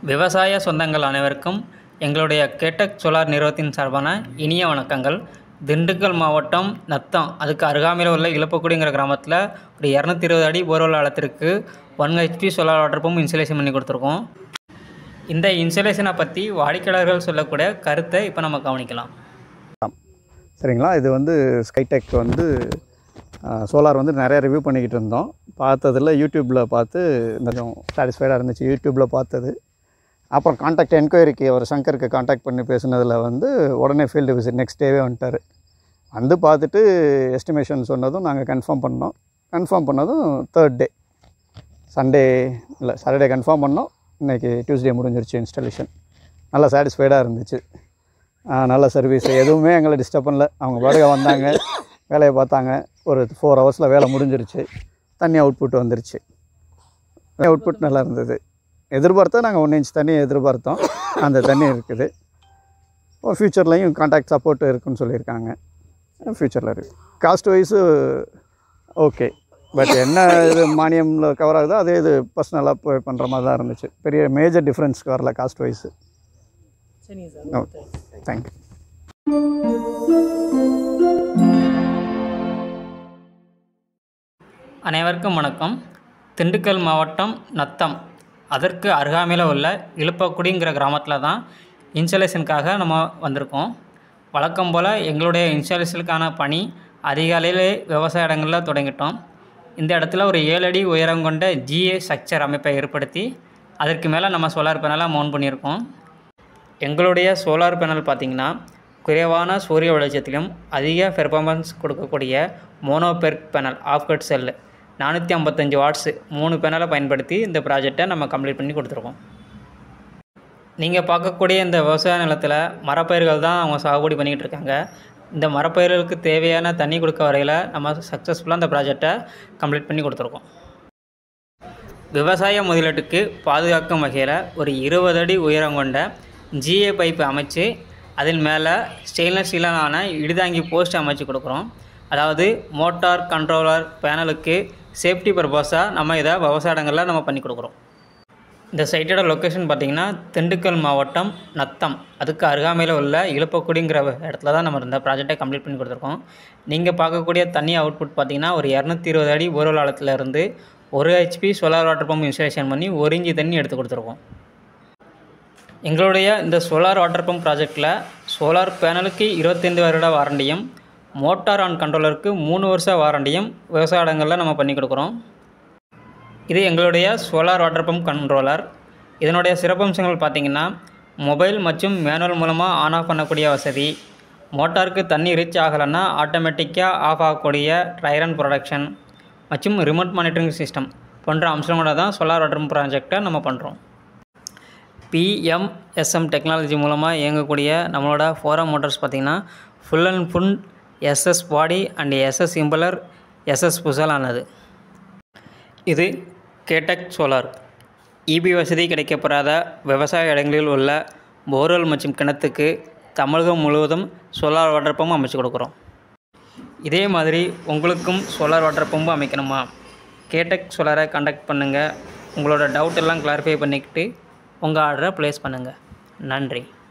விவசாய சொந்தங்கள் அனைவருக்கும் எங்களுடைய கேட்டக் சோலார் நிறுவனத்தின் சார்பான இனிய வணக்கங்கள். திண்டுக்கல் மாவட்டம் நத்தம் அதுக்கு அருகாமையில் உள்ள இழுப்பக்குடிங்கிற கிராமத்தில் ஒரு 220 அடி போர்வெல் ஆழத்திற்கு 1 HP solar water pump installation பண்ணி கொடுத்துருக்கோம். இந்த இன்ஸ்டாலேஷனை பற்றி வாடிக்கையாளர்கள் சொல்லக்கூடிய கருத்தை இப்போ நம்ம கவனிக்கலாம். சரிங்களா, இது ஸ்கைடெக் சோலார் நிறைய ரிவ்யூ பண்ணிக்கிட்டு இருந்தோம். பார்த்ததில் யூடியூப்பில் பார்த்து கொஞ்சம் சாட்டிஸ்ஃபைடாக இருந்துச்சு. யூடியூப்பில் பார்த்தது, அப்புறம் கான்டாக்ட் என்கொயரிக்கு அவர் சங்கருக்கு கான்டாக்ட் பண்ணி பேசுனதில் உடனே ஃபீல்டு விசிட் நெக்ஸ்ட் டேவே வந்துட்டார். பார்த்துட்டு எஸ்டிமேஷன் சொன்னதும் நாங்கள் கன்ஃபார்ம் பண்ணதும் 3rd டே சாட்டர்டே கன்ஃபார்ம் பண்ணோம். இன்றைக்கி டியூஸ்டே முடிஞ்சிருச்சு இன்ஸ்டாலேஷன். நல்லா சாட்டிஸ்ஃபைடாக இருந்துச்சு. நல்ல சர்வீஸ், எதுவுமே எங்களை டிஸ்டர்ப் பண்ணல. அவங்க பாடுக வந்தாங்க, வேலையை பார்த்தாங்க. ஒரு 4 ஹவர்ஸில் வேலை முடிஞ்சிருச்சு. தண்ணி அவுட்புட் வந்துருச்சு. அவுட்புட் நல்லா இருந்தது. எதிர்பார்த்தோம், நாங்கள் 1 இன்ச் தண்ணி எதிர்பார்த்தோம். அந்த தண்ணி இருக்குது. ஃப்யூச்சர்லேயும் கான்டாக்ட் சப்போர்ட் இருக்குதுன்னு சொல்லியிருக்காங்க. ஃப்யூச்சரில் இருக்குது. காஸ்ட் வைஸு ஓகே, பட் என்ன இது மானியமில் கவர் ஆகுதோ அதே இது பர்சனலாக போய் பண்ணுற மாதிரி தான் இருந்துச்சு. பெரிய மேஜர் டிஃப்ரென்ஸ்க்கு வரல காஸ்ட் வைஸு. Okay, thank you. அனைவருக்கும் வணக்கம். திண்டுக்கல் மாவட்டம் நத்தம் அதற்கு அருகாமையில் உள்ள இழுப்பக்குடிங்கிற கிராமத்தில் தான் இன்ஸ்டாலேஷனுக்காக நம்ம வந்திருக்கோம். வழக்கம் போல் எங்களுடைய இன்ஸ்டாலேஷனுக்கான பணி அதிகாலையிலே விவசாய இடங்களில் தொடங்கிட்டோம். இந்த இடத்துல ஒரு 7 அடி உயரம் கொண்ட GA ஸ்ட்ரக்சர் அமைப்பை ஏற்படுத்தி அதற்கு மேலே நம்ம சோலார் பேனலை மவுண்ட் பண்ணியிருக்கோம். எங்களுடைய சோலார் பேனல் பார்த்திங்கன்னா குறைவான சூரிய வெளிச்சத்திலும் அதிக பெர்ஃபார்மன்ஸ் கொடுக்கக்கூடிய mono perc panel half cut cell 455 watts 3 பேனலை பயன்படுத்தி இந்த ப்ராஜெக்டை நம்ம கம்ப்ளீட் பண்ணி கொடுத்துருக்கோம். நீங்கள் பார்க்கக்கூடிய இந்த விவசாய நிலத்தில் மரப்பயிர்கள் தான் அவங்க சாகுபடி பண்ணிக்கிட்டு இருக்காங்க. இந்த மரப்பயிர்களுக்கு தேவையான தண்ணி கொடுக்க வரையில் நம்ம சக்ஸஸ்ஃபுல்லாக இந்த ப்ராஜெக்டை கம்ப்ளீட் பண்ணி கொடுத்துருக்கோம். விவசாய முதலீட்டுக்கு பாதுகாக்கும் வகையில் ஒரு 20 அடி உயரம் கொண்ட GA பைப்பு அமைச்சு அதில் மேலே ஸ்டெயின்லெஸ் ஸ்டீலான இடிதாங்கி போஸ்ட் அமைச்சு கொடுக்குறோம். அதாவது மோட்டார் கண்ட்ரோலர் பேனலுக்கு சேஃப்டி பர்பஸாக நம்ம இதை விவசாய இடங்களில் நம்ம பண்ணி கொடுக்குறோம். இந்த சைட்டோட லொக்கேஷன் பார்த்திங்கன்னா திண்டுக்கல் மாவட்டம் நத்தம் அதுக்கு அருகாமையில் உள்ள இழுப்பக்குடிங்கிற இடத்துல தான் நம்ம இந்த ப்ராஜெக்டை கம்ப்ளீட் பண்ணி கொடுத்துருக்கோம். நீங்கள் பார்க்கக்கூடிய தண்ணி அவுட்புட் பார்த்திங்கன்னா ஒரு 220 அடி போர்வெல் ஆழத்திலிருந்து 1 HP solar water pump installation பண்ணி 1 இன்ச் தண்ணி எடுத்து கொடுத்துருக்கோம். எங்களுடைய இந்த சோலார் வாட்டர் பம்ப் ப்ராஜெக்டில் சோலார் பேனலுக்கு 25 வருட வாரண்டியும் மோட்டார் அண்ட் கண்ட்ரோலருக்கு 3 வருஷ வாரண்டியும் விவசாய இடங்களில் நம்ம பண்ணி கொடுக்குறோம். இது எங்களுடைய சோலார் வாட்டர் பம்ப் கண்ட்ரோலர். இதனுடைய சிறப்பம்சங்கள் பார்த்திங்கன்னா மொபைல் மற்றும் மேனுவல் மூலமாக ஆன் ஆஃப் பண்ணக்கூடிய வசதி, மோட்டாருக்கு தண்ணி ரீச் ஆகலைன்னா ஆட்டோமேட்டிக்காக ஆஃப் ஆகக்கூடிய ட்ரைரன் ப்ரொடக்ஷன் மற்றும் ரிமோட் மானிட்டரிங் சிஸ்டம் போன்ற அம்சங்களோட தான் சோலார் வாட்டர் பம்ப் ப்ராஜெக்டை நம்ம பண்ணுறோம். PMSM டெக்னாலஜி மூலமாக இயங்கக்கூடிய நம்மளோட ஃபோரம் மோட்டர்ஸ் பார்த்திங்கன்னா full and full SS body and SS impeller SS bushel ஆனது. இது கேட்டக் சோலார் EB வசதி கிடைக்கப்பெறாத விவசாய இடங்களில் உள்ள போர்வெல் மற்றும் கிணத்துக்கு தமிழகம் முழுவதும் சோலார் வாட்டர் பம்ப் அமைச்சு கொடுக்குறோம். இதே மாதிரி உங்களுக்கும் சோலார் வாட்டர் பம்பு அமைக்கணுமா? கேட்டக் சோலாரை கான்டாக்ட் பண்ணுங்கள். உங்களோட டவுட் எல்லாம் கிளாரிஃபை பண்ணிக்கிட்டு உங்கள் ஆர்டரை ப்ளேஸ் பண்ணுங்கள். நன்றி.